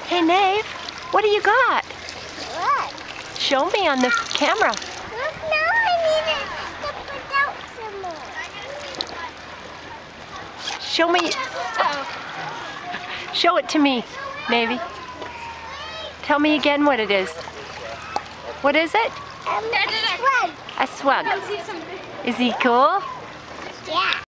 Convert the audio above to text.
Hey, Nave, what do you got? What? Show me on the camera. No, I need it to put out some more. Show me. Show it to me, Navy. Tell me again what it is. What is it? A slug. A swug. Is he cool? Yeah.